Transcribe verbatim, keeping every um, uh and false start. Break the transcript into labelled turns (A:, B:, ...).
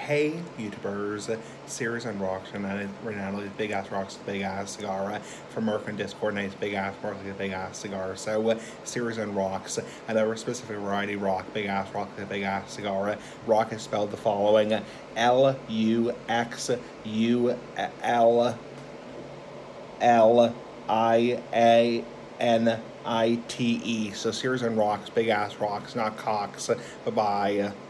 A: Hey YouTubers, Series on Rocks, and then Renato's Big Ass Rocks, Big Ass Cigar, uh, from Murph and Discord, nice Big Ass Rocks, Big Ass Cigar. So, uh, Series on Rocks, another specific variety rock, Big Ass Rock, Big Ass Cigar. Uh, rock is spelled the following: L U X U L L I A N I T E. So, Series on Rocks, Big Ass Rocks, not cocks. Bye bye.